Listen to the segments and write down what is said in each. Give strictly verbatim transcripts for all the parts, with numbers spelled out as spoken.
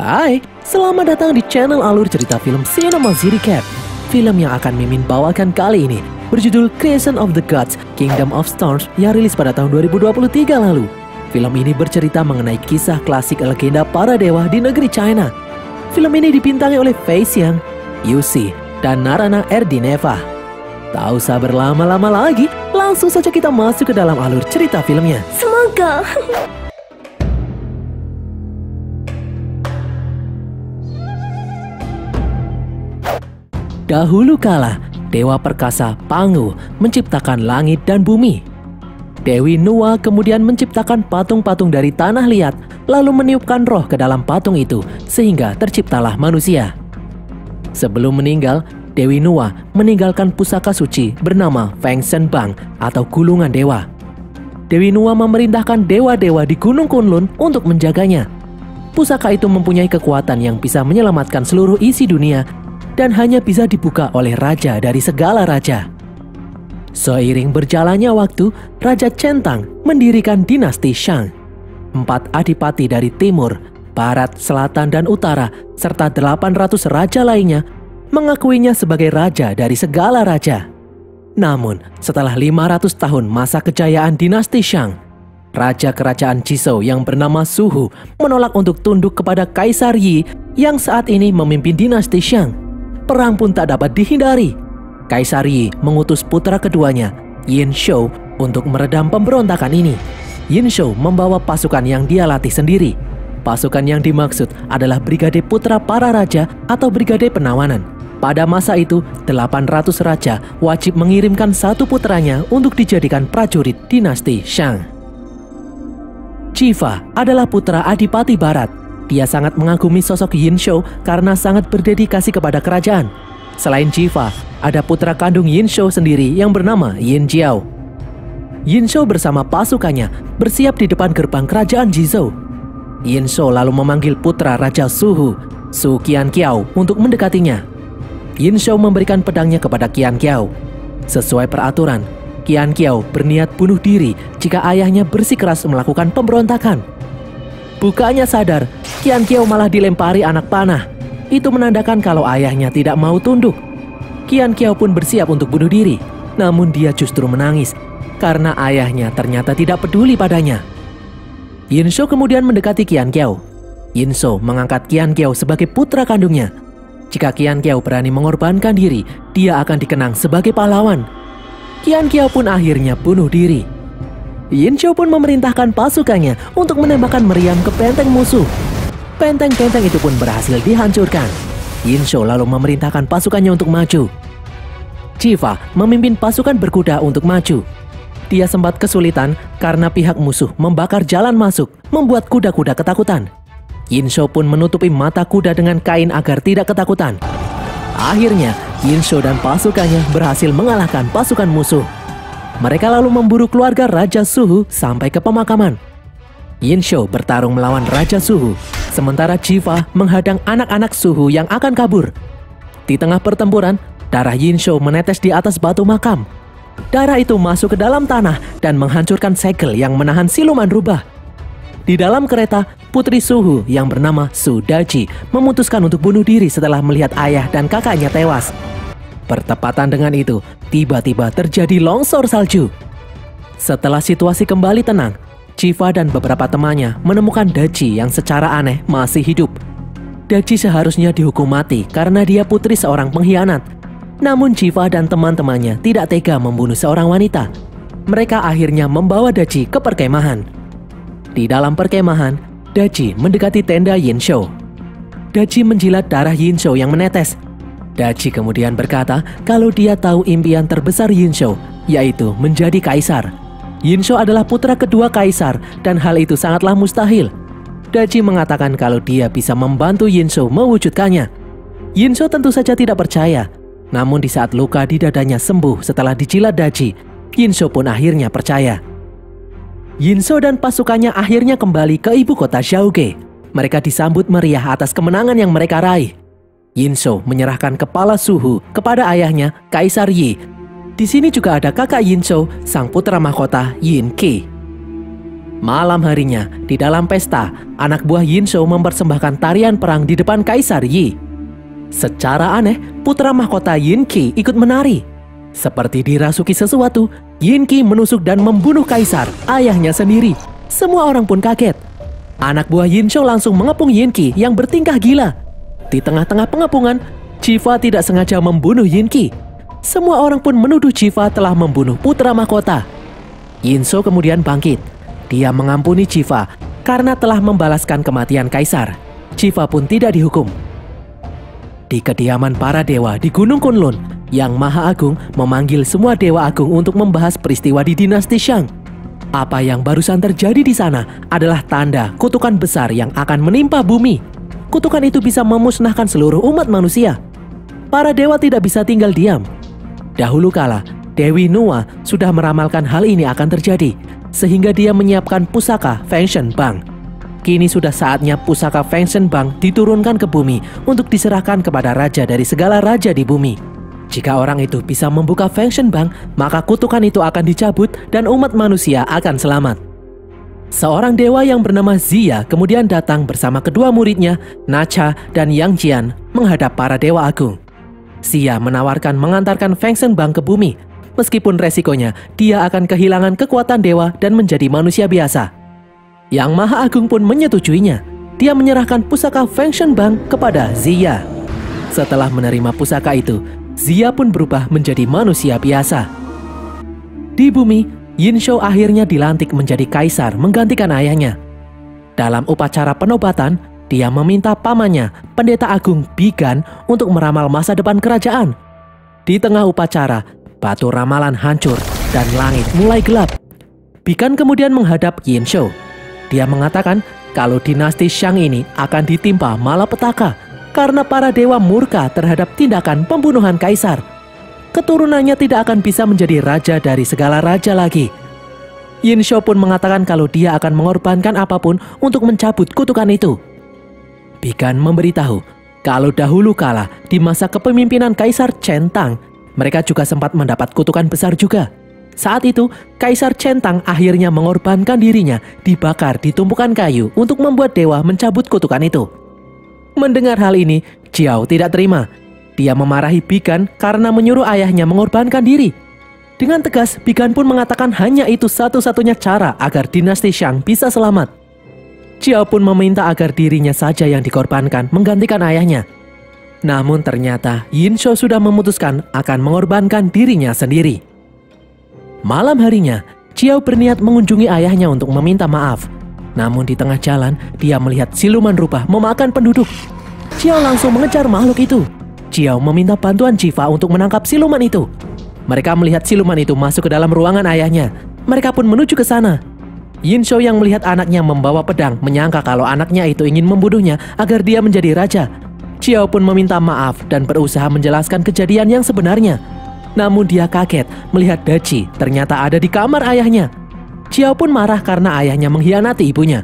Hai, selamat datang di channel alur cerita film Cinema Recap. Film yang akan Mimin bawakan kali ini berjudul Creation of the Gods, Kingdom of Storms yang rilis pada tahun dua ribu dua puluh tiga lalu. Film ini bercerita mengenai kisah klasik legenda para dewa di negeri China. Film ini dibintangi oleh Fei Xiang, Yu Si, dan Narana Erdineva. Tak usah berlama-lama lagi, langsung saja kita masuk ke dalam alur cerita filmnya. Semoga. Dahulu kala, Dewa Perkasa Pangu menciptakan langit dan bumi. Dewi Nuwa kemudian menciptakan patung-patung dari tanah liat, lalu meniupkan roh ke dalam patung itu, sehingga terciptalah manusia. Sebelum meninggal, Dewi Nuwa meninggalkan pusaka suci bernama Feng Shen Bang atau Gulungan Dewa. Dewi Nuwa memerintahkan dewa-dewa di Gunung Kunlun untuk menjaganya. Pusaka itu mempunyai kekuatan yang bisa menyelamatkan seluruh isi dunia dan hanya bisa dibuka oleh raja dari segala raja. Seiring berjalannya waktu, Raja Centang mendirikan dinasti Shang. Empat adipati dari timur, barat, selatan, dan utara, serta delapan ratus raja lainnya mengakuinya sebagai raja dari segala raja. Namun, setelah lima ratus tahun masa kejayaan dinasti Shang, Raja Kerajaan Jizhou yang bernama Su Hu menolak untuk tunduk kepada Kaisar Yi yang saat ini memimpin dinasti Shang. Perang pun tak dapat dihindari. Kaisar Yi mengutus putra keduanya, Yin Shou, untuk meredam pemberontakan ini. Yin Shou membawa pasukan yang dia latih sendiri. Pasukan yang dimaksud adalah Brigade Putra Para Raja atau Brigade Penawanan. Pada masa itu, delapan ratus raja wajib mengirimkan satu putranya untuk dijadikan prajurit dinasti Shang. Jiva adalah putra Adipati Barat. Dia sangat mengagumi sosok Yin Shou karena sangat berdedikasi kepada kerajaan. Selain Jiva, ada putra kandung Yin Shou sendiri yang bernama Yin Jiao. Yin Shou bersama pasukannya bersiap di depan gerbang kerajaan Jizhou. Yin Shou lalu memanggil putra Raja Su Hu, Su Qianqiao, untuk mendekatinya. Yin Shou memberikan pedangnya kepada Qianqiao. Sesuai peraturan, Qianqiao berniat bunuh diri jika ayahnya bersikeras melakukan pemberontakan. Bukannya sadar, Qianqiao malah dilempari anak panah. Itu menandakan kalau ayahnya tidak mau tunduk. Qianqiao pun bersiap untuk bunuh diri, namun dia justru menangis karena ayahnya ternyata tidak peduli padanya. Yin Shou kemudian mendekati Qianqiao. Yin Shou mengangkat Qianqiao sebagai putra kandungnya. Jika Qianqiao berani mengorbankan diri, dia akan dikenang sebagai pahlawan. Qianqiao pun akhirnya bunuh diri. Yin Shou pun memerintahkan pasukannya untuk menembakkan meriam ke benteng musuh. Benteng-benteng itu pun berhasil dihancurkan. Yin Shou lalu memerintahkan pasukannya untuk maju. Jiva memimpin pasukan berkuda untuk maju. Dia sempat kesulitan karena pihak musuh membakar jalan masuk, membuat kuda-kuda ketakutan. Yin Shou pun menutupi mata kuda dengan kain agar tidak ketakutan. Akhirnya, Yin Shou dan pasukannya berhasil mengalahkan pasukan musuh. Mereka lalu memburu keluarga Raja Su Hu sampai ke pemakaman. Yin Shou bertarung melawan Raja Su Hu, sementara Jiva menghadang anak-anak Su Hu yang akan kabur. Di tengah pertempuran, darah Yin Shou menetes di atas batu makam. Darah itu masuk ke dalam tanah dan menghancurkan segel yang menahan siluman rubah. Di dalam kereta, putri Su Hu yang bernama Su Daji memutuskan untuk bunuh diri setelah melihat ayah dan kakaknya tewas. Bertepatan dengan itu, tiba-tiba terjadi longsor salju. Setelah situasi kembali tenang, Jiva dan beberapa temannya menemukan Daji yang secara aneh masih hidup. Daji seharusnya dihukum mati karena dia putri seorang pengkhianat. Namun Jiva dan teman-temannya tidak tega membunuh seorang wanita. Mereka akhirnya membawa Daji ke perkemahan. Di dalam perkemahan, Daji mendekati tenda Yin Shou. Daji menjilat darah Yin Shou yang menetes. Daji kemudian berkata kalau dia tahu impian terbesar Yin Shou, yaitu menjadi kaisar. Yin Shou adalah putra kedua kaisar dan hal itu sangatlah mustahil. Daji mengatakan kalau dia bisa membantu Yin Shou mewujudkannya. Yin Shou tentu saja tidak percaya. Namun di saat luka di dadanya sembuh setelah dijilat Daji, Yin Shou pun akhirnya percaya. Yin Shou dan pasukannya akhirnya kembali ke ibu kota Xiaoge. Mereka disambut meriah atas kemenangan yang mereka raih. Yin Shou menyerahkan kepala Su Hu kepada ayahnya, Kaisar Yi. Di sini juga ada kakak Yin Shou, sang putra mahkota Yin Qi. Malam harinya, di dalam pesta, anak buah Yin Shou mempersembahkan tarian perang di depan Kaisar Yi. Secara aneh, putra mahkota Yin Qi ikut menari. Seperti dirasuki sesuatu, Yin Qi menusuk dan membunuh Kaisar, ayahnya sendiri. Semua orang pun kaget. Anak buah Yin Shou langsung mengepung Yin Qi yang bertingkah gila. Di tengah-tengah pengepungan, Chifa tidak sengaja membunuh Yin Qi. Semua orang pun menuduh Chifa telah membunuh putra mahkota. Yin Shou kemudian bangkit. Dia mengampuni Chifa karena telah membalaskan kematian Kaisar. Chifa pun tidak dihukum. Di kediaman para dewa di Gunung Kunlun, Yang Maha Agung memanggil semua dewa agung untuk membahas peristiwa di dinasti Shang. Apa yang barusan terjadi di sana adalah tanda kutukan besar yang akan menimpa bumi. Kutukan itu bisa memusnahkan seluruh umat manusia. Para dewa tidak bisa tinggal diam. Dahulu kala, Dewi Nuwa sudah meramalkan hal ini akan terjadi, sehingga dia menyiapkan pusaka Feng Shen Bang. Kini sudah saatnya pusaka Feng Shen Bang diturunkan ke bumi untuk diserahkan kepada raja dari segala raja di bumi. Jika orang itu bisa membuka Feng Shen Bang, maka kutukan itu akan dicabut dan umat manusia akan selamat. Seorang dewa yang bernama Zia kemudian datang bersama kedua muridnya, Nacha dan Yang Jian, menghadap para dewa agung. Zia menawarkan mengantarkan Feng Shen Bang ke bumi, meskipun resikonya dia akan kehilangan kekuatan dewa dan menjadi manusia biasa. Yang Maha Agung pun menyetujuinya. Dia menyerahkan pusaka Feng Shen Bang kepada Zia. Setelah menerima pusaka itu, Zia pun berubah menjadi manusia biasa. Di bumi, Yin Shou akhirnya dilantik menjadi kaisar menggantikan ayahnya. Dalam upacara penobatan, dia meminta pamannya, Pendeta Agung Bigan, untuk meramal masa depan kerajaan. Di tengah upacara, batu ramalan hancur dan langit mulai gelap. Bigan kemudian menghadap Yin Shou. Dia mengatakan kalau dinasti Shang ini akan ditimpa malapetaka karena para dewa murka terhadap tindakan pembunuhan kaisar. Keturunannya tidak akan bisa menjadi raja dari segala raja lagi. Yin Shou pun mengatakan kalau dia akan mengorbankan apapun untuk mencabut kutukan itu. Bigan memberitahu kalau dahulu kala di masa kepemimpinan Kaisar Chen Tang, mereka juga sempat mendapat kutukan besar juga. Saat itu, Kaisar Chen Tang akhirnya mengorbankan dirinya dibakar di tumpukan kayu untuk membuat dewa mencabut kutukan itu. Mendengar hal ini, Jiao tidak terima. Dia memarahi Bigan karena menyuruh ayahnya mengorbankan diri. Dengan tegas, Bigan pun mengatakan hanya itu satu-satunya cara agar dinasti Shang bisa selamat. Jiao pun meminta agar dirinya saja yang dikorbankan menggantikan ayahnya. Namun ternyata Yin Shou sudah memutuskan akan mengorbankan dirinya sendiri. Malam harinya, Jiao berniat mengunjungi ayahnya untuk meminta maaf. Namun di tengah jalan, dia melihat siluman rupa memakan penduduk. Jiao langsung mengejar makhluk itu. Jiao meminta bantuan Chifa untuk menangkap siluman itu. Mereka melihat siluman itu masuk ke dalam ruangan ayahnya. Mereka pun menuju ke sana. Yin Shou yang melihat anaknya membawa pedang menyangka kalau anaknya itu ingin membunuhnya agar dia menjadi raja. Jiao pun meminta maaf dan berusaha menjelaskan kejadian yang sebenarnya. Namun dia kaget melihat Daci ternyata ada di kamar ayahnya. Jiao pun marah karena ayahnya mengkhianati ibunya.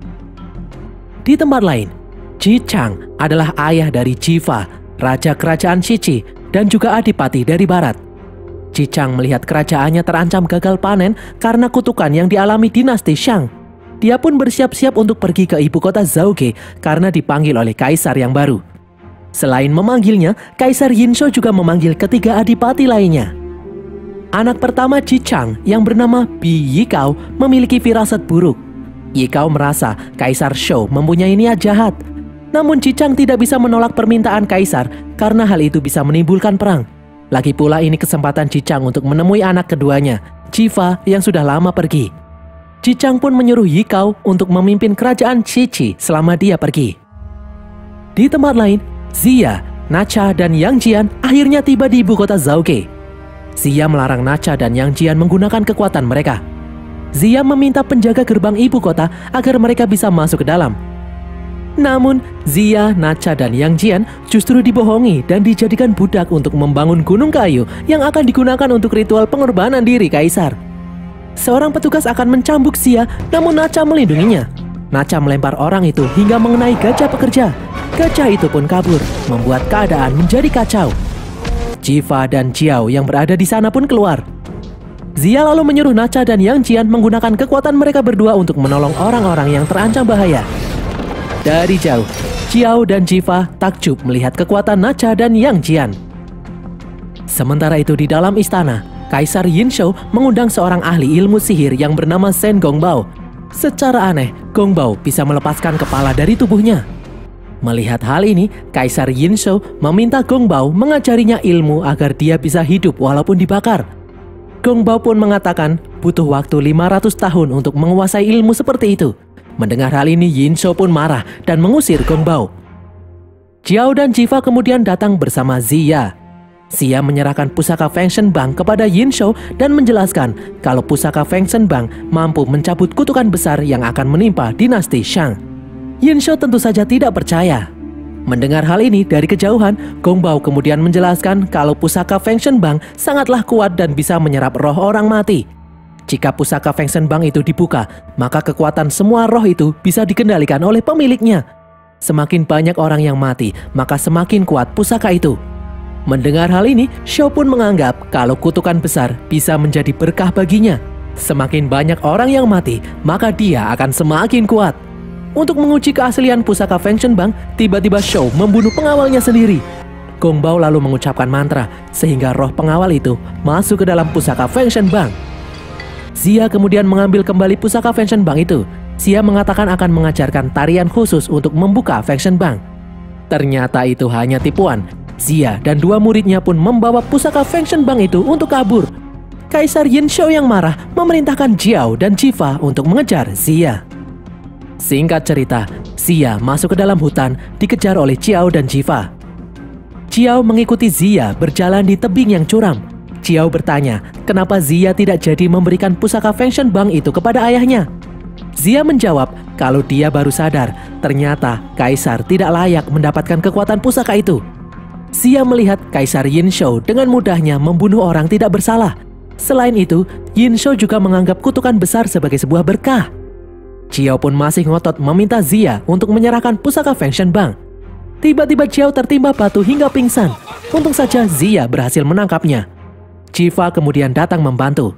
Di tempat lain, Ji Chang adalah ayah dari Jifa, raja kerajaan Shichi, dan juga adipati dari barat. Ji Chang melihat kerajaannya terancam gagal panen karena kutukan yang dialami dinasti Shang. Dia pun bersiap-siap untuk pergi ke ibu kota Zhaoge karena dipanggil oleh kaisar yang baru. Selain memanggilnya, Kaisar Yin Shou juga memanggil ketiga adipati lainnya. Anak pertama Ji Chang yang bernama Bi Yikao memiliki firasat buruk. Yikao merasa Kaisar Shou mempunyai niat jahat. Namun Ji Chang tidak bisa menolak permintaan Kaisar karena hal itu bisa menimbulkan perang. Lagi pula ini kesempatan Ji Chang untuk menemui anak keduanya, Jifa yang sudah lama pergi. Ji Chang pun menyuruh Yikao untuk memimpin kerajaan Shichi selama dia pergi. Di tempat lain, Zia, Nacha, dan Yang Jian akhirnya tiba di ibu kota Zhaoge. Zia melarang Nacha dan Yang Jian menggunakan kekuatan mereka. Zia meminta penjaga gerbang ibu kota agar mereka bisa masuk ke dalam. Namun, Zia, Nacha, dan Yang Jian justru dibohongi dan dijadikan budak untuk membangun gunung kayu yang akan digunakan untuk ritual pengorbanan diri kaisar. Seorang petugas akan mencambuk Zia, namun Nacha melindunginya. Nacha melempar orang itu hingga mengenai gajah pekerja. Gajah itu pun kabur, membuat keadaan menjadi kacau. Jifa dan Jiao yang berada di sana pun keluar. Zia lalu menyuruh Nacha dan Yang Jian menggunakan kekuatan mereka berdua untuk menolong orang-orang yang terancam bahaya. Dari jauh, Xiao dan Jiva takjub melihat kekuatan Nacha dan Yang Jian. Sementara itu di dalam istana, Kaisar Yinshou mengundang seorang ahli ilmu sihir yang bernama Shen Gongbao. Secara aneh, Gongbao bisa melepaskan kepala dari tubuhnya. Melihat hal ini, Kaisar Yinshou meminta Gongbao mengajarinya ilmu agar dia bisa hidup walaupun dibakar. Gongbao pun mengatakan butuh waktu lima ratus tahun untuk menguasai ilmu seperti itu. Mendengar hal ini, Yinshou pun marah dan mengusir Gongbao. Xiao dan Jiva kemudian datang bersama Ziya. Ziya menyerahkan pusaka Feng Shen Bang kepada Yinshou dan menjelaskan kalau pusaka Feng Shen Bang mampu mencabut kutukan besar yang akan menimpa dinasti Shang. Yinshou tentu saja tidak percaya. Mendengar hal ini dari kejauhan, Gongbao kemudian menjelaskan kalau pusaka Feng Shen Bang sangatlah kuat dan bisa menyerap roh orang mati. Jika pusaka Feng Shen Bang itu dibuka, maka kekuatan semua roh itu bisa dikendalikan oleh pemiliknya. Semakin banyak orang yang mati, maka semakin kuat pusaka itu. Mendengar hal ini, Xiao pun menganggap kalau kutukan besar bisa menjadi berkah baginya. Semakin banyak orang yang mati, maka dia akan semakin kuat. Untuk menguji keaslian pusaka Feng Shen Bang, tiba-tiba Xiao membunuh pengawalnya sendiri. Gongbao lalu mengucapkan mantra, sehingga roh pengawal itu masuk ke dalam pusaka Feng Shen Bang. Ziya kemudian mengambil kembali pusaka Feng Shen Bang itu. Ziya mengatakan akan mengajarkan tarian khusus untuk membuka Feng Shen Bang. Ternyata itu hanya tipuan. Ziya dan dua muridnya pun membawa pusaka Feng Shen Bang itu untuk kabur. Kaisar Yinshou yang marah memerintahkan Xiao dan Jiva untuk mengejar Ziya. Singkat cerita, Ziya masuk ke dalam hutan dikejar oleh Xiao dan Jiva. Xiao mengikuti Ziya berjalan di tebing yang curam. Xiao bertanya, kenapa Ziya tidak jadi memberikan pusaka Feng Shen Bang itu kepada ayahnya. Ziya menjawab kalau dia baru sadar, ternyata Kaisar tidak layak mendapatkan kekuatan pusaka itu. Ziya melihat Kaisar Yinshou dengan mudahnya membunuh orang tidak bersalah. Selain itu, Yinshou juga menganggap kutukan besar sebagai sebuah berkah. Xiao pun masih ngotot meminta Ziya untuk menyerahkan pusaka Feng Shen Bang. Tiba-tiba Xiao tertimpa batu hingga pingsan. Untung saja Ziya berhasil menangkapnya. Jiva kemudian datang membantu.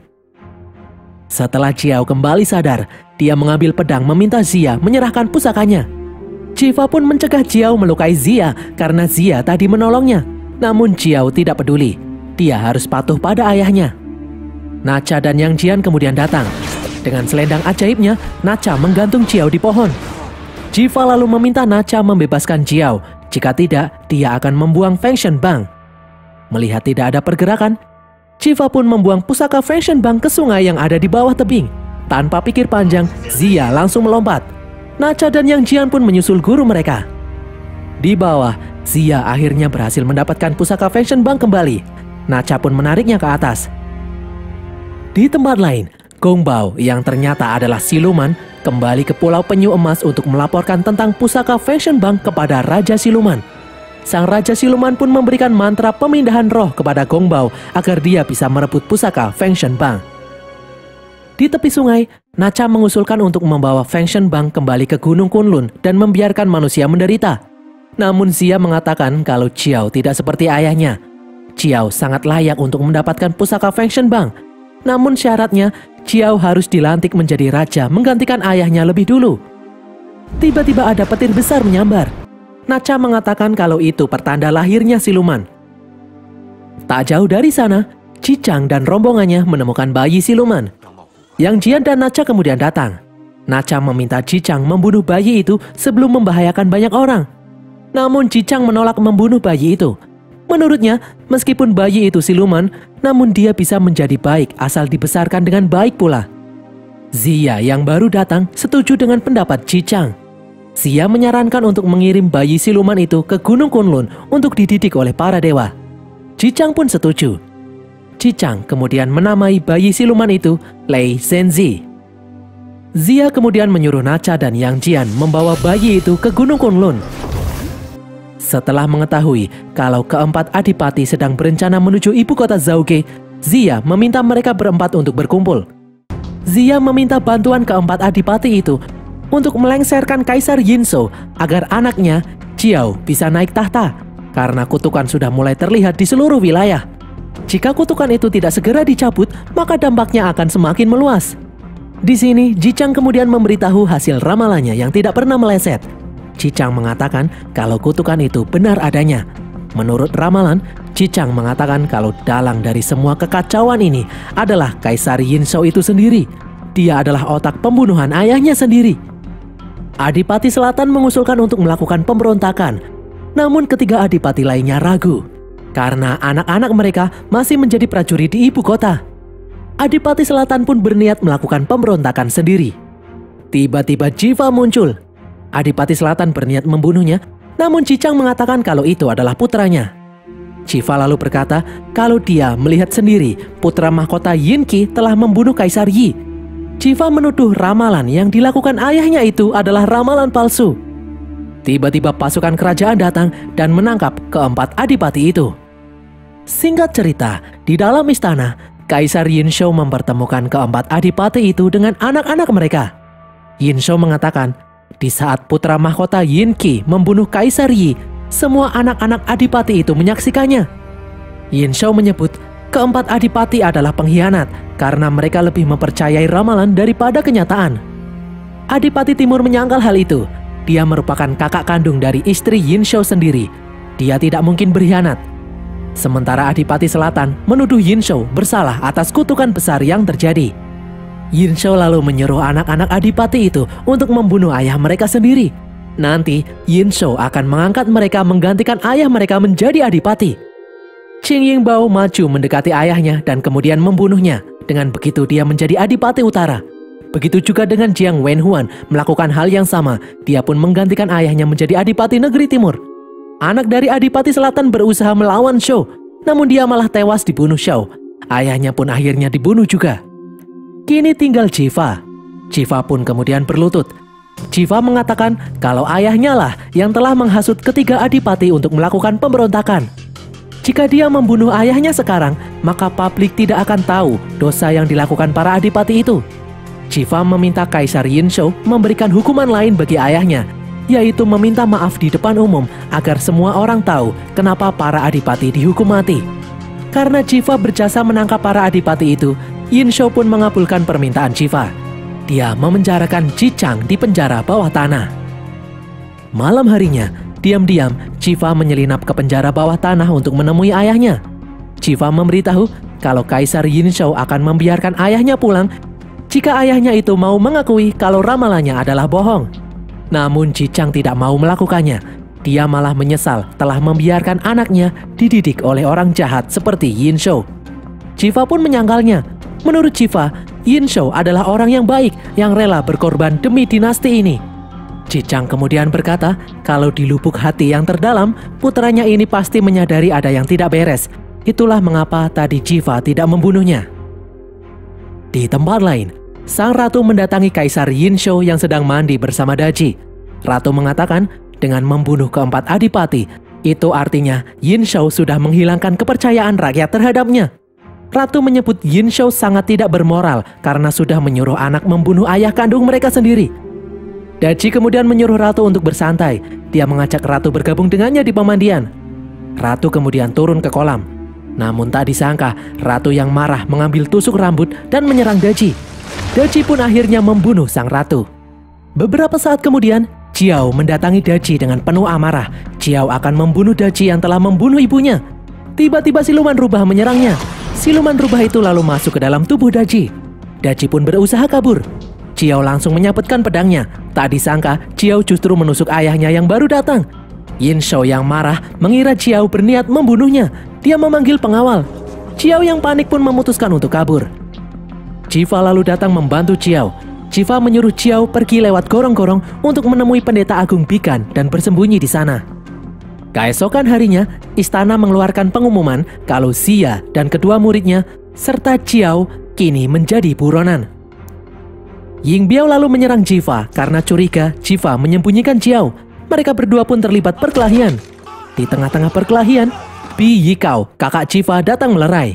Setelah Xiao kembali sadar, dia mengambil pedang meminta Ziya menyerahkan pusakanya. Jiva pun mencegah Xiao melukai Ziya karena Ziya tadi menolongnya. Namun Xiao tidak peduli. Dia harus patuh pada ayahnya. Nacha dan Yang Jian kemudian datang. Dengan selendang ajaibnya, Nacha menggantung Xiao di pohon. Jiva lalu meminta Nacha membebaskan Xiao. Jika tidak, dia akan membuang Feng Shen Bang. Melihat tidak ada pergerakan, Jiva pun membuang pusaka Feng Shen Bang ke sungai yang ada di bawah tebing. Tanpa pikir panjang, Ziya langsung melompat. Nacha dan Yang Jian pun menyusul guru mereka. Di bawah, Ziya akhirnya berhasil mendapatkan pusaka Feng Shen Bang kembali. Nacha pun menariknya ke atas. Di tempat lain, Gongbao yang ternyata adalah siluman kembali ke Pulau Penyu Emas untuk melaporkan tentang pusaka Feng Shen Bang kepada Raja Siluman. Sang Raja Siluman pun memberikan mantra pemindahan roh kepada Gongbao agar dia bisa merebut pusaka Feng Shen Bang. Di tepi sungai, Nacha mengusulkan untuk membawa Feng Shen Bang kembali ke Gunung Kunlun dan membiarkan manusia menderita. Namun Ziya mengatakan kalau Xiao tidak seperti ayahnya. Xiao sangat layak untuk mendapatkan pusaka Feng Shen Bang. Namun syaratnya, Xiao harus dilantik menjadi raja menggantikan ayahnya lebih dulu. Tiba-tiba ada petir besar menyambar. Nacha mengatakan kalau itu pertanda lahirnya siluman. Tak jauh dari sana, Cicang dan rombongannya menemukan bayi siluman. Yang Jian dan Nacha kemudian datang. Nacha meminta Cicang membunuh bayi itu sebelum membahayakan banyak orang. Namun Cicang menolak membunuh bayi itu. Menurutnya, meskipun bayi itu siluman, namun dia bisa menjadi baik asal dibesarkan dengan baik pula. Ziya yang baru datang setuju dengan pendapat Cicang. Ziya menyarankan untuk mengirim bayi siluman itu ke Gunung Kunlun untuk dididik oleh para dewa. Cicang pun setuju. Cicang kemudian menamai bayi siluman itu Lei Zhenzi. Ziya kemudian menyuruh Nacha dan Yang Jian membawa bayi itu ke Gunung Kunlun. Setelah mengetahui kalau keempat adipati sedang berencana menuju ibu kota Zhao Ge, Ziya meminta mereka berempat untuk berkumpul. Ziya meminta bantuan keempat adipati itu untuk melengsarkan Kaisar Yinshou agar anaknya, Xiao, bisa naik tahta, karena kutukan sudah mulai terlihat di seluruh wilayah. Jika kutukan itu tidak segera dicabut, maka dampaknya akan semakin meluas. Di sini, Ji Chang kemudian memberitahu hasil ramalannya yang tidak pernah meleset. Ji Chang mengatakan kalau kutukan itu benar adanya. Menurut ramalan, Ji Chang mengatakan kalau dalang dari semua kekacauan ini adalah Kaisar Yin Shou itu sendiri. Dia adalah otak pembunuhan ayahnya sendiri. Adipati Selatan mengusulkan untuk melakukan pemberontakan. Namun ketiga adipati lainnya ragu, karena anak-anak mereka masih menjadi prajurit di ibu kota. Adipati Selatan pun berniat melakukan pemberontakan sendiri. Tiba-tiba Jiva muncul. Adipati Selatan berniat membunuhnya, namun Ji Chang mengatakan kalau itu adalah putranya. Jiva lalu berkata kalau dia melihat sendiri putra mahkota Yin Qi telah membunuh Kaisar Yi. Jiva menuduh ramalan yang dilakukan ayahnya itu adalah ramalan palsu. Tiba-tiba pasukan kerajaan datang dan menangkap keempat adipati itu. Singkat cerita, di dalam istana, Kaisar Yin Shou mempertemukan keempat adipati itu dengan anak-anak mereka. Yin Shou mengatakan, di saat putra mahkota Yin Qi membunuh Kaisar Yi, semua anak-anak adipati itu menyaksikannya. Yin Shou menyebut keempat adipati adalah pengkhianat karena mereka lebih mempercayai ramalan daripada kenyataan. Adipati Timur menyangkal hal itu. Dia merupakan kakak kandung dari istri Yin Shou sendiri. Dia tidak mungkin berkhianat. Sementara Adipati Selatan menuduh Yin Shou bersalah atas kutukan besar yang terjadi. Yin Shou lalu menyuruh anak-anak adipati itu untuk membunuh ayah mereka sendiri. Nanti Yin Shou akan mengangkat mereka menggantikan ayah mereka menjadi adipati. Qing Yingbao maju mendekati ayahnya dan kemudian membunuhnya. Dengan begitu dia menjadi adipati utara. Begitu juga dengan Jiang Wenhuan melakukan hal yang sama. Dia pun menggantikan ayahnya menjadi adipati negeri timur. Anak dari adipati selatan berusaha melawan Shou, namun dia malah tewas dibunuh Shou. Ayahnya pun akhirnya dibunuh juga. Kini tinggal Jiva. Jiva pun kemudian berlutut. Jiva mengatakan kalau ayahnya lah yang telah menghasut ketiga adipati untuk melakukan pemberontakan. Jika dia membunuh ayahnya sekarang, maka publik tidak akan tahu dosa yang dilakukan para adipati itu. Jiva meminta Kaisar Yin Shou memberikan hukuman lain bagi ayahnya, yaitu meminta maaf di depan umum agar semua orang tahu kenapa para adipati dihukum mati. Karena Jiva berjasa menangkap para adipati itu, Yin Shou pun mengabulkan permintaan Jiva. Dia memenjarakan Ji Chang di penjara bawah tanah. Malam harinya, diam-diam Jiva menyelinap ke penjara bawah tanah untuk menemui ayahnya. Jiva memberitahu kalau Kaisar Yin Shou akan membiarkan ayahnya pulang jika ayahnya itu mau mengakui kalau ramalannya adalah bohong. Namun Ji Chang tidak mau melakukannya. Dia malah menyesal telah membiarkan anaknya dididik oleh orang jahat seperti Yin Shou. Jiva pun menyangkalnya. Menurut Jiva, Yin Shou adalah orang yang baik yang rela berkorban demi dinasti ini. Ji Chang kemudian berkata kalau di lubuk hati yang terdalam, putranya ini pasti menyadari ada yang tidak beres. Itulah mengapa tadi Jiva tidak membunuhnya. Di tempat lain, sang ratu mendatangi Kaisar Yin Shou yang sedang mandi bersama Daji. Ratu mengatakan dengan membunuh keempat adipati, itu artinya Yin Shou sudah menghilangkan kepercayaan rakyat terhadapnya. Ratu menyebut Yin Shou sangat tidak bermoral karena sudah menyuruh anak membunuh ayah kandung mereka sendiri. Daji kemudian menyuruh Ratu untuk bersantai. Dia mengajak Ratu bergabung dengannya di pemandian. Ratu kemudian turun ke kolam. Namun tak disangka, Ratu yang marah mengambil tusuk rambut dan menyerang Daji. Daji pun akhirnya membunuh sang ratu. Beberapa saat kemudian, Jiao mendatangi Daji dengan penuh amarah. Jiao akan membunuh Daji yang telah membunuh ibunya. Tiba-tiba siluman rubah menyerangnya. Siluman rubah itu lalu masuk ke dalam tubuh Daji. Daji pun berusaha kabur. Jiao langsung menyabetkan pedangnya. Tak disangka, Jiao justru menusuk ayahnya yang baru datang. Yin Shou yang marah mengira Jiao berniat membunuhnya. Dia memanggil pengawal. Jiao yang panik pun memutuskan untuk kabur. Jiva lalu datang membantu Jiao. Jiva menyuruh Jiao pergi lewat gorong-gorong untuk menemui pendeta agung Bikan dan bersembunyi di sana. Keesokan harinya, istana mengeluarkan pengumuman kalau Xia dan kedua muridnya serta Jiao kini menjadi buronan. Ying Biao lalu menyerang Jiva karena curiga Jiva menyembunyikan Jiao. Mereka berdua pun terlibat perkelahian. Di tengah-tengah perkelahian, Bi Yikao, kakak Jiva, datang melerai.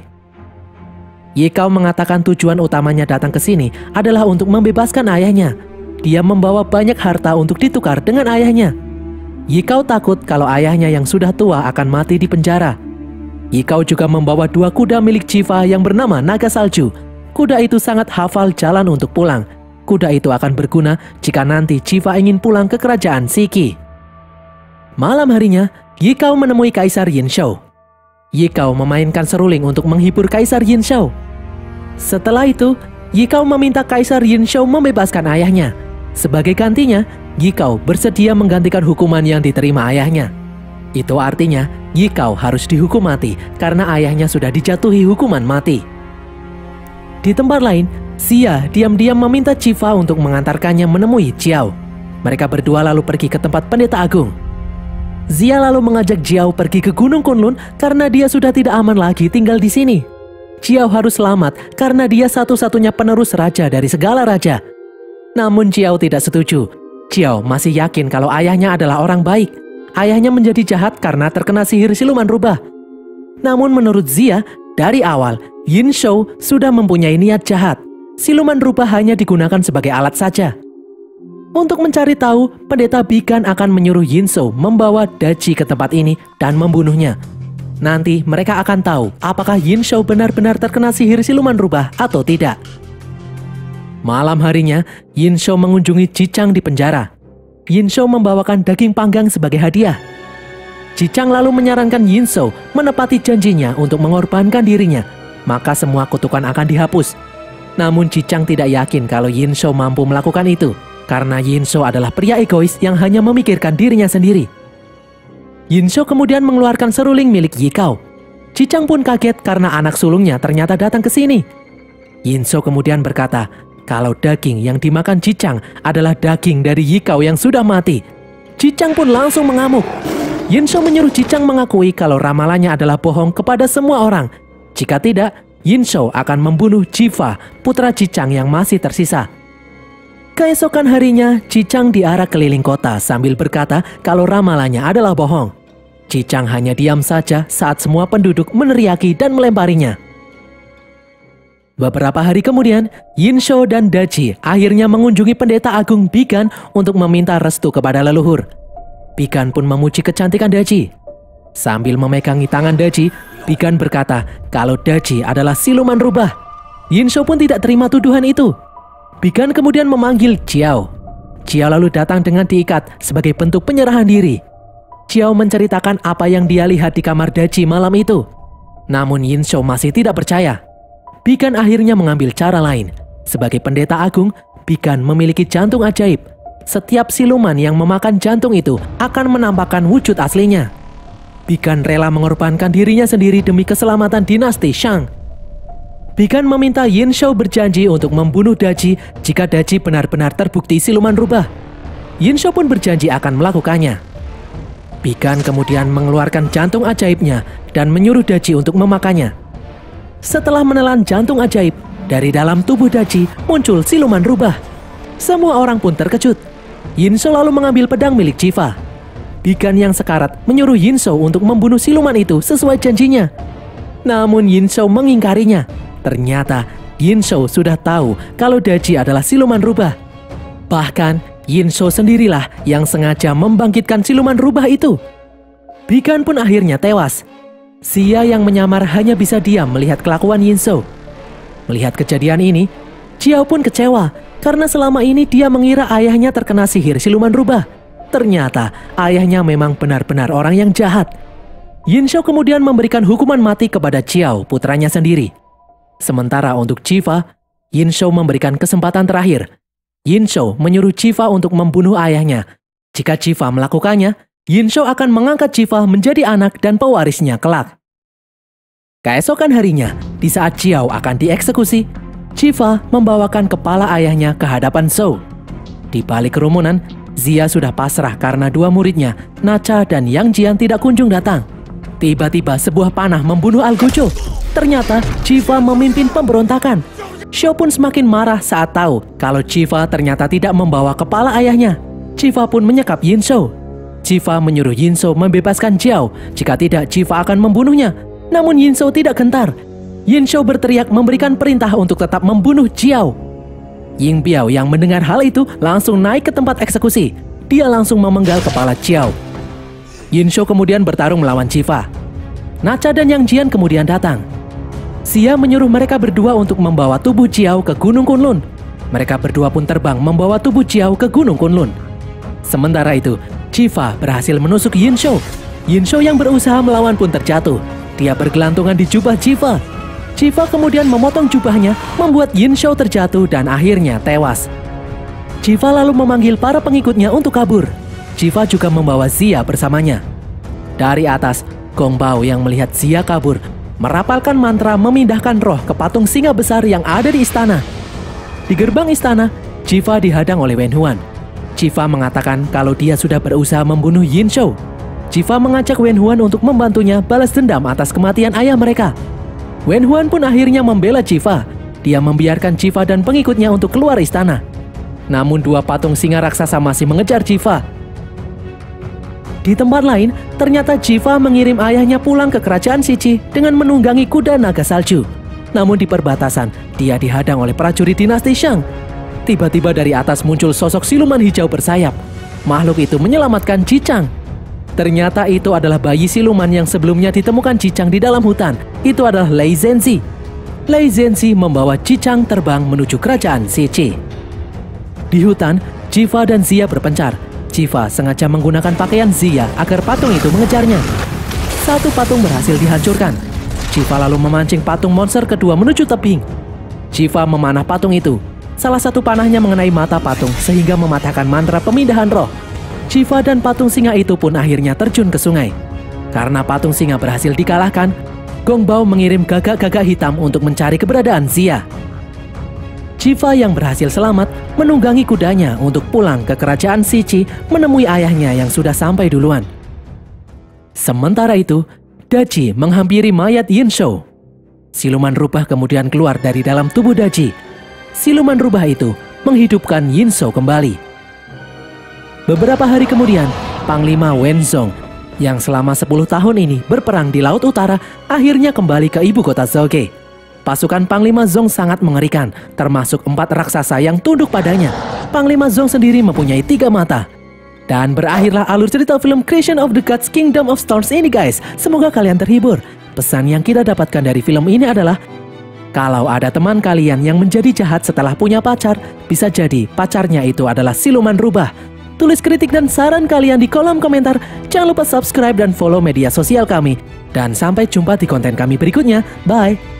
Yikao mengatakan tujuan utamanya datang ke sini adalah untuk membebaskan ayahnya. Dia membawa banyak harta untuk ditukar dengan ayahnya. Yikao takut kalau ayahnya yang sudah tua akan mati di penjara. Yikao juga membawa dua kuda milik Jiva yang bernama Naga Salju. kuda itu sangat hafal jalan untuk pulang. Kuda itu akan berguna jika nanti Chiva ingin pulang ke kerajaan Shiki. Malam harinya, Yikao menemui Kaisar Yinshou. Yikao memainkan seruling untuk menghibur Kaisar Yinshou. Setelah itu, Yikao meminta Kaisar Yinshou membebaskan ayahnya. Sebagai gantinya, Yikao bersedia menggantikan hukuman yang diterima ayahnya. Itu artinya, Yikao harus dihukum mati karena ayahnya sudah dijatuhi hukuman mati. Di tempat lain, Xia diam-diam meminta Chiva untuk mengantarkannya menemui Jiao. Mereka berdua lalu pergi ke tempat pendeta agung. Xia lalu mengajak Jiao pergi ke Gunung Kunlun karena dia sudah tidak aman lagi tinggal di sini. Jiao harus selamat karena dia satu-satunya penerus raja dari segala raja. Namun Jiao tidak setuju. Jiao masih yakin kalau ayahnya adalah orang baik. Ayahnya menjadi jahat karena terkena sihir siluman rubah. Namun menurut Xia, dari awal Yinshou sudah mempunyai niat jahat. Siluman rubah hanya digunakan sebagai alat saja. Untuk mencari tahu, pendeta Bigan akan menyuruh Yinshou membawa Daji ke tempat ini dan membunuhnya. Nanti mereka akan tahu apakah Yinshou benar-benar terkena sihir siluman rubah atau tidak. Malam harinya, Yinshou mengunjungi Jichang di penjara. Yinshou membawakan daging panggang sebagai hadiah. Jichang lalu menyarankan Yinshou menepati janjinya untuk mengorbankan dirinya, maka semua kutukan akan dihapus. Namun Jichang tidak yakin kalau Yinshou mampu melakukan itu, karena Yinshou adalah pria egois yang hanya memikirkan dirinya sendiri. Yinshou kemudian mengeluarkan seruling milik Yikao. Jichang pun kaget karena anak sulungnya ternyata datang ke sini. Yinshou kemudian berkata kalau daging yang dimakan Jichang adalah daging dari Yikao yang sudah mati. Jichang pun langsung mengamuk. Yinshou menyuruh Jichang mengakui kalau ramalannya adalah bohong kepada semua orang. Jika tidak, Yinshou akan membunuh Jiva, putra Jichang yang masih tersisa. Keesokan harinya, Jichang diarak keliling kota sambil berkata kalau ramalannya adalah bohong. Jichang hanya diam saja saat semua penduduk meneriaki dan melemparinya. Beberapa hari kemudian, Yinshou dan Daji akhirnya mengunjungi pendeta agung Bigan untuk meminta restu kepada leluhur. Bigan pun memuji kecantikan Daji. Sambil memegangi tangan Daji, Bigan berkata kalau Daji adalah siluman rubah. Yinshou pun tidak terima tuduhan itu. Bigan kemudian memanggil Jiao. Jiao lalu datang dengan diikat sebagai bentuk penyerahan diri. Jiao menceritakan apa yang dia lihat di kamar Daji malam itu. Namun Yinshou masih tidak percaya. Bigan akhirnya mengambil cara lain. Sebagai pendeta agung, Bigan memiliki jantung ajaib. Setiap siluman yang memakan jantung itu akan menampakkan wujud aslinya. Bigan rela mengorbankan dirinya sendiri demi keselamatan dinasti Shang. Bigan meminta Yinshou berjanji untuk membunuh Daji jika Daji benar-benar terbukti siluman rubah. Yinshou pun berjanji akan melakukannya. Bigan kemudian mengeluarkan jantung ajaibnya dan menyuruh Daji untuk memakannya. Setelah menelan jantung ajaib, dari dalam tubuh Daji muncul siluman rubah. Semua orang pun terkejut. Yinshou lalu mengambil pedang milik Jiva. Bigan yang sekarat menyuruh Yinshou untuk membunuh siluman itu sesuai janjinya. Namun Yinshou mengingkarinya. Ternyata Yinshou sudah tahu kalau Daji adalah siluman rubah. Bahkan Yinshou sendirilah yang sengaja membangkitkan siluman rubah itu. Bigan pun akhirnya tewas. Xia yang menyamar hanya bisa diam melihat kelakuan Yinshou. Melihat kejadian ini, Jiao pun kecewa karena selama ini dia mengira ayahnya terkena sihir siluman rubah. Ternyata ayahnya memang benar-benar orang yang jahat. Yinshou kemudian memberikan hukuman mati kepada Jiao, putranya sendiri. Sementara untuk Jiva, Yinshou memberikan kesempatan terakhir. Yinshou menyuruh Jiva untuk membunuh ayahnya. Jika Jiva melakukannya, Yinshou akan mengangkat Jiva menjadi anak dan pewarisnya kelak. Keesokan harinya, di saat Jiao akan dieksekusi, Jiva membawakan kepala ayahnya ke hadapan Zhou. Di balik kerumunan, Xia sudah pasrah karena dua muridnya, Nacha dan Yang Jian tidak kunjung datang. Tiba-tiba sebuah panah membunuh Al-Gojo. Ternyata Jiva memimpin pemberontakan. Xiao pun semakin marah saat tahu kalau Jiva ternyata tidak membawa kepala ayahnya. Jiva pun menyekap Yinshou. Jiva menyuruh Yinshou membebaskan Jiao. Jika tidak, Jiva akan membunuhnya. Namun Yinshou tidak gentar. Yinshou berteriak memberikan perintah untuk tetap membunuh Jiao. Ying Biao yang mendengar hal itu langsung naik ke tempat eksekusi. Dia langsung memenggal kepala Jiao. Yinshou kemudian bertarung melawan Jiva. Nacha dan Yang Jian kemudian datang. Xia menyuruh mereka berdua untuk membawa tubuh Jiao ke Gunung Kunlun. Mereka berdua pun terbang membawa tubuh Jiao ke Gunung Kunlun. Sementara itu, Chifa berhasil menusuk Yin Shou. Yin Shou yang berusaha melawan pun terjatuh. Dia bergelantungan di jubah Chifa. Chifa kemudian memotong jubahnya, membuat Yin Shou terjatuh dan akhirnya tewas. Chifa lalu memanggil para pengikutnya untuk kabur. Chifa juga membawa Xia bersamanya. Dari atas, Gong Bao yang melihat Xia kabur, merapalkan mantra memindahkan roh ke patung singa besar yang ada di istana. Di gerbang istana, Chifa dihadang oleh Wen Huan. Chifa mengatakan kalau dia sudah berusaha membunuh Yin Shou. Chifa mengajak Wen Huan untuk membantunya balas dendam atas kematian ayah mereka. Wen Huan pun akhirnya membela Chifa. Dia membiarkan Chifa dan pengikutnya untuk keluar istana. Namun dua patung singa raksasa masih mengejar Chifa. Di tempat lain, ternyata Chifa mengirim ayahnya pulang ke kerajaan Shichi dengan menunggangi kuda naga salju. Namun di perbatasan, dia dihadang oleh prajurit dinasti Shang. Tiba-tiba dari atas muncul sosok siluman hijau bersayap. Makhluk itu menyelamatkan Ji-Chang. Ternyata itu adalah bayi siluman yang sebelumnya ditemukan Ji-Chang di dalam hutan. Itu adalah Lei Zhenzi. Lei Zhenzi membawa Ji-Chang terbang menuju kerajaan Shichi. Di hutan, Chifa dan Xia berpencar. Chifa sengaja menggunakan pakaian Xia agar patung itu mengejarnya. Satu patung berhasil dihancurkan. Chifa lalu memancing patung monster kedua menuju tebing. Chifa memanah patung itu. Salah satu panahnya mengenai mata patung sehingga mematahkan mantra pemindahan roh. Chifa dan patung singa itu pun akhirnya terjun ke sungai. Karena patung singa berhasil dikalahkan, Gong Bao mengirim gagak-gagak hitam untuk mencari keberadaan Xia. Chifa yang berhasil selamat menunggangi kudanya untuk pulang ke kerajaan Shichi menemui ayahnya yang sudah sampai duluan. Sementara itu, Daji menghampiri mayat Yin Shou. Siluman rubah kemudian keluar dari dalam tubuh Daji. Siluman rubah itu menghidupkan Yin Shou kembali. Beberapa hari kemudian, Panglima Wen Zong yang selama sepuluh tahun ini berperang di Laut Utara akhirnya kembali ke ibu kota Zhouge. Pasukan Panglima Zong sangat mengerikan, termasuk empat raksasa yang tunduk padanya. Panglima Zong sendiri mempunyai tiga mata. Dan berakhirlah alur cerita film Creation of the Gods Kingdom of Storms ini guys. Semoga kalian terhibur. Pesan yang kita dapatkan dari film ini adalah, kalau ada teman kalian yang menjadi jahat setelah punya pacar, bisa jadi pacarnya itu adalah siluman rubah. Tulis kritik dan saran kalian di kolom komentar. Jangan lupa subscribe dan follow media sosial kami. Dan sampai jumpa di konten kami berikutnya. Bye!